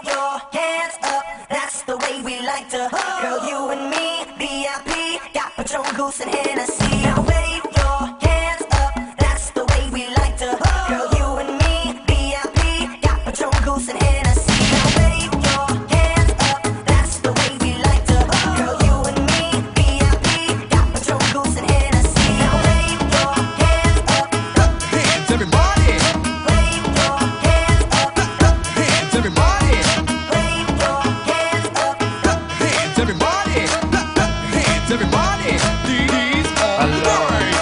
your hands up, that's the way we like to. Girl, you and me, VIP, got Patron, Goose, and Hennessy. Now wave your hands up, that's the way we like to. Girl, you and me, VIP, got Patron, Goose, and Hennessy. Now wave your hands up, that's the way we like to. Girl, you and me, VIP, got Patron, Goose, and Hennessy. Now wave your hands up, Hands, everybody! wave your hands up, Hands, everybody! wave your hands up. Hands, everybody! Hands, everybody! These are the boys!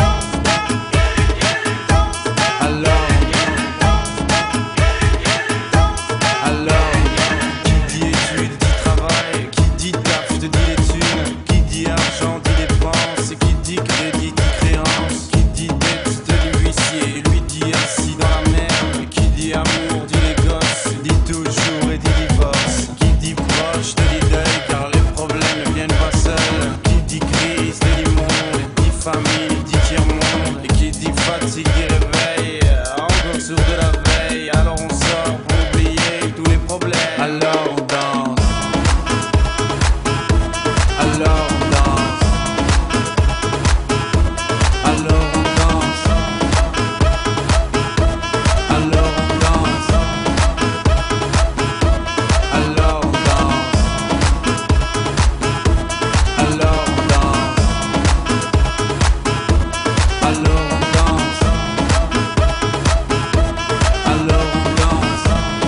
Alors, qui dit études dit travail, qui dit taf te dit les thunes, qui dit argent dit dépenses, et qui dit crédit dit créance, qui dit dette te dit huissier, lui dit assis dans la merde, qui dit amour dit les gosses, dit toujours et dit divorce, qui dit proche te dit deuil car les problèmes ne viennent pas seuls, qui dit crise te dit monde, dit famille dit tiers-monde, et qui dit fatigue dit réveil, encore sourd de la veille, alors on sort pour oublier tous les problèmes. Alors on danse. Alors on danse. Alors on danse. Alors on danse. Alors on danse. Alors on danse. Alors on danse. Alors on danse.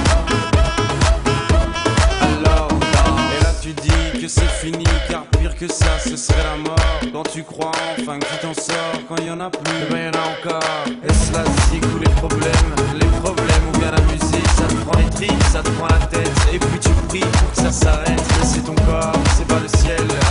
Alors on danse. Et là tu dis que c'est fini car pire que ça ce serait la mort. Quand tu crois enfin que tu t'en sors, quand il y en a plus, eh ben y en a encore. Est-ce la zik ou les problèmes ou bien la musique, ça te prend les tripes, ça te prend la tête. Et puis tu pries pour que ça s'arrête. Mais c'est ton corps, c'est pas le ciel.